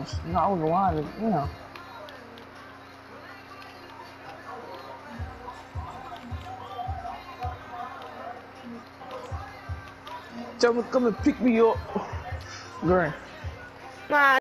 No, I was lying, you know. Tell me, come and pick me up. Green. Nah.